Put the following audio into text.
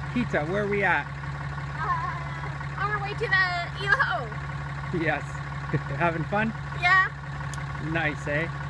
Kita, where are we at? On our way to the Ilaho. Yes. Having fun? Yeah. Nice, eh?